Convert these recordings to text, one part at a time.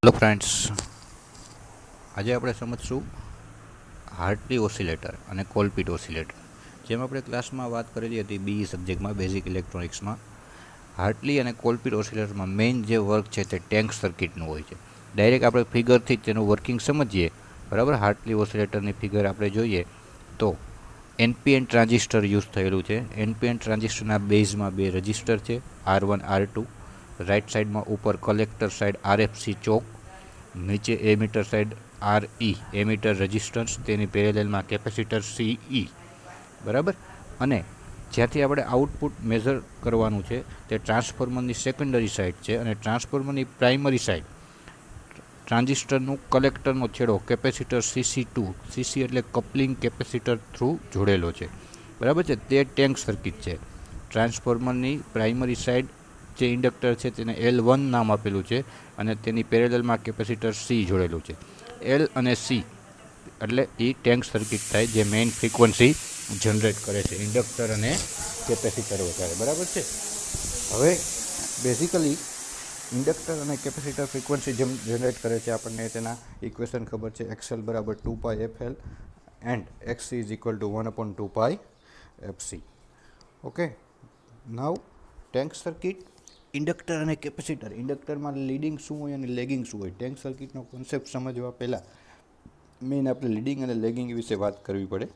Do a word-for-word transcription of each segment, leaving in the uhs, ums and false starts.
Hello friends, આજે આપણે સમજશું હાર્ટલી oscillator અને કોલપિટ ઓસિલેટર. જેમ આપણે ક્લાસમાં વાત કરેલી હતી બી સબ્જેક્ટમાં બેઝિક ઇલેક્ટ્રોનિક્સમાં, હાર્ટલી અને કોલપિટ ઓસિલેટરમાં મેઇન જે વર્ક છે તે ટેન્ક સર્કિટનું હોય છે. ડાયરેક્ટ આપણે ફિગરથી જ તેનું વર્કિંગ સમજીએ. બરાબર, હાર્ટલી ઓસિલેટરની ફિગર આપણે જોઈએ તો એનપીએન ટ્રાન્ઝિસ્ટર યુઝ થયેલું છે. એનપીએન ટ્રાન્ઝિસ્ટરના બેઝમાં બે રજિસ્ટર છે, R one R two. Right સાઈડમાં ઉપર કલેક્ટર સાઈડ આરએફસી ચોક, નીચે emitter side R E emitter resistance, તેની પેરેલલમાં કેપેસિટર સી ઈ. બરાબર, અને જ્યાંથી આપણે આઉટપુટ મેઝર કરવાનું છે તે ટ્રાન્સફોર્મરની સેકન્ડરી સાઈડ છે, અને ટ્રાન્સફોર્મરની પ્રાઇમરી સાઈડ ટ્રાન્ઝિસ્ટરનું કલેક્ટરનો છેડો કેપેસિટર સીસી ટુ, સીસી એટલે કપલિંગ કેપેસિટર થ્રુ જોડેલો છે. બરાબર છે, તે ટેન્ક સર્કિટ છે. ટ્રાન્સફોર્મરની પ્રાઇમરી સાઈડ જે ઇન્ડક્ટર છે તેને એલ વન નામ આપેલું છે, અને તેની પેરેલલમાં કેપેસિટર સી જોડેલું છે. એલ અને સી એટલે એ ટેન્ક સર્કિટ થાય જે મેઇન ફ્રીક્વન્સી જનરેટ કરે છે ઇન્ડક્ટર અને કેપેસિટર વગેરે. બરાબર છે. હવે બેઝિકલી ઇન્ડક્ટર અને કેપેસિટર ફ્રીક્વન્સી જેમ જનરેટ કરે છે, આપણને તેના ઇક્વેશન ખબર છે. એક્સએલ બરાબર two pi F L and XC is equal to one upon two pi FC. Okay, now tank circuit, inductor અને કેપેસિટર. ઇન્ડક્ટરમાં લીડિંગ શું હોય અને લેગિંગ શું હોય, ટેન્ક સર્કિટનો કોન્સેપ્ટ સમજવા પહેલાં મેઇન આપણે લીડિંગ અને લેગિંગ વિશે વાત કરવી પડે.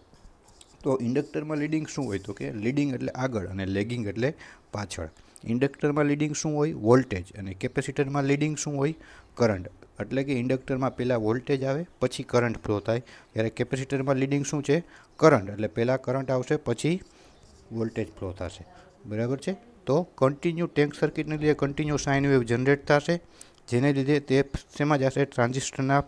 તો ઇન્ડક્ટરમાં લીડિંગ શું હોય, તો કે લીડિંગ એટલે આગળ અને લેગિંગ એટલે પાછળ. ઇન્ડક્ટરમાં લીડિંગ શું હોય, વોલ્ટેજ, અને કેપેસિટરમાં લીડિંગ શું હોય, કરંટ. એટલે કે ઇન્ડક્ટરમાં પહેલાં વોલ્ટેજ આવે પછી કરંટ ફ્લો થાય, જ્યારે કેપેસિટરમાં લીડિંગ શું છે, કરંટ. એટલે પહેલાં કરંટ આવશે પછી વોલ્ટેજ ફ્લો થશે. બરાબર છે. તો કન્ટિન્યુ ટેન્ક સર્કિટને લીધે કન્ટિન્યુ સાઇન વેવ જનરેટ થશે, જેને લીધે તે શેમાં જશે, ટ્રાન્ઝિસ્ટરના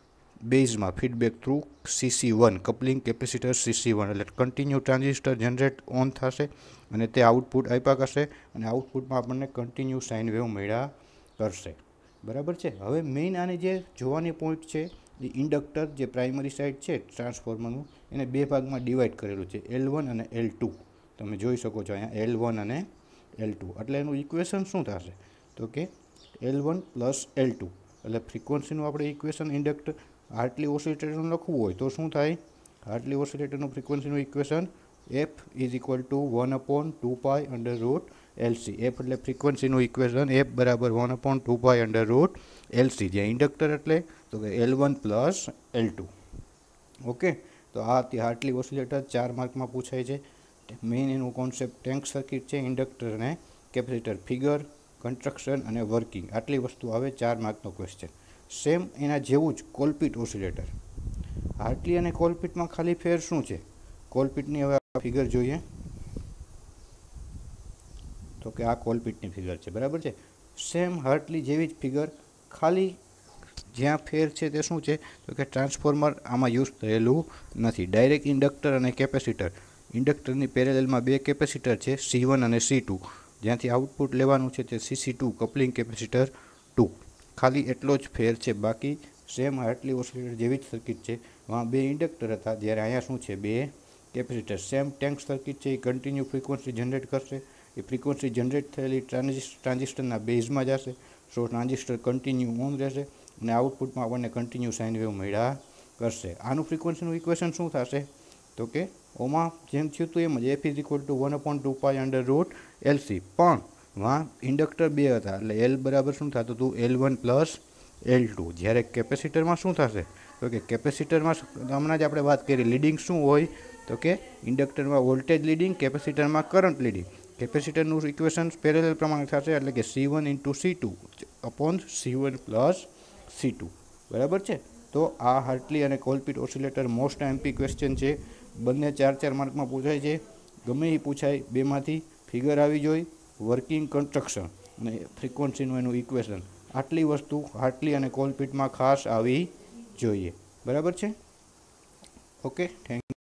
બેઝમાં feedback through CC one, coupling capacitor CC one. એટલે કન્ટિન્યુ ટ્રાન્ઝિસ્ટર જનરેટ ઓન થશે અને તે આઉટપુટ આપ્યા કરશે, અને આઉટપુટમાં આપણને કન્ટિન્યુ સાઇન વેવ મળ્યા કરશે. બરાબર છે. હવે મેઇન આની જે જોવાની પોઈન્ટ છે, એ ઇન્ડક્ટર જે પ્રાઇમરી સાઈડ છે ટ્રાન્સફોર્મરનું, એને બે ભાગમાં ડિવાઈડ કરેલું છે, એલ વન અને એલ ટુ. તમે જોઈ શકો છો અહીંયા એલ વન અને એલ ટુ. એટલે એનું ઇક્વેશન શું થશે, તો કે L one plus L two. એટલે ફ્રીક્વન્સીનું આપણે ઇક્વેશન ઇન્ડક્ટર હાર્ટલી ઓસિલેટરનું લખવું હોય તો શું થાય, હાર્ટલી ઓસિલેટરનું ફ્રીક્વન્સીનું equation F is equal to one upon two pi under root LC. F એટલે ફ્રીક્વન્સીનું ઇક્વેશન, એફ બરાબર one upon two pi under root LC. જ્યાં ઇન્ડક્ટર એટલે તો કે L one plus L two. Okay, તો આ હાર્ટલી ઓસિલેટર ચાર માર્કમાં પૂછાય છે. મેઇન એનું કોન્સેપ્ટ ટેન્ક સર્કિટ છે, ઇન્ડક્ટર અને કેપેસિટર, ફિગર, કન્સ્ટ્રક્શન અને વર્કિંગ. આટલી વસ્તુ આવે ચાર માર્કનો ક્વેશ્ચન. સેમ એના જેવું જ કોલપિટ ઓસિલેટર. હાર્ટલી અને કોલપિટમાં ખાલી ફેર શું છે, કોલપિટની હવે ફિગર જોઈએ તો કે આ કોલપિટની ફિગર છે. બરાબર છે. સેમ હાર્ટલી જેવી જ ફિગર, ખાલી જ્યાં ફેર છે તે શું છે, તો કે ટ્રાન્સફોર્મર આમાં યુઝ થયેલું નથી. ડાયરેક્ટ ઇન્ડક્ટર અને કેપેસિટર. ઇન્ડક્ટરની પેરેલલમાં બે કેપેસિટર છે, સી વન અને સી ટુ. જ્યાંથી આઉટપુટ લેવાનું છે તે CC two, coupling capacitor two. ખાલી એટલો જ ફેર છે. બાકી સેમ હાર્ટલી ઓસિલેટર જેવી જ સર્કિટ છે. વાં બે ઇન્ડક્ટર હતા, જ્યારે અહીંયા શું છે, બે કેપેસિટર. સેમ ટેન્ક સર્કિટ છે, એ કન્ટિન્યુ ફ્રીક્વન્સી જનરેટ કરશે. એ ફ્રીક્વન્સી જનરેટ થયેલી ટ્રાન્ઝિસ્ટરના બેઝમાં જશે, સો ટ્રાન્ઝિસ્ટર કન્ટિન્યુ ઓન રહેશે, અને આઉટપુટમાં આપણને કન્ટિન્યુ સાઇન વેવ મળ્યા કરશે. આનું ફ્રીક્વન્સીનું ઇક્વેશન શું થશે, તો કે ઓમાં જેમ થયું હતું એમ જ F is equal to one upon two pi under root LC. પણ વાં ઇન્ડક્ટર બે હતા, એટલે એલ બરાબર શું થતું હતું, L one plus L two. જ્યારે કેપેસિટરમાં શું થશે, તો કે કેપેસિટરમાં હમણાં જ આપણે વાત કરી, લીડિંગ શું હોય, તો કે ઇન્ડક્ટરમાં વોલ્ટેજ લીડિંગ, કેપેસિટરમાં કરંટ લીડિંગ. કેપેસિટરનું ઇક્વેશન પેરેલલ પ્રમાણે થશે, એટલે કે C one into C two upon C one plus C two. બરાબર છે. તો આ હાર્ટલી અને Colpitts oscillator most MP question છે. બંને ચાર ચાર માર્કમાં પૂછાય છે. ગમે એ પૂછાય, બેમાંથી ફિગર આવી જોઈએ, વર્કિંગ, કન્સ્ટ્રક્શન અને ફ્રીક્વન્સીનું એનું ઇક્વેશન. આટલી વસ્તુ હાર્ટલી અને કોલપિટમાં ખાસ આવી જોઈએ. બરાબર છે. Okay, thank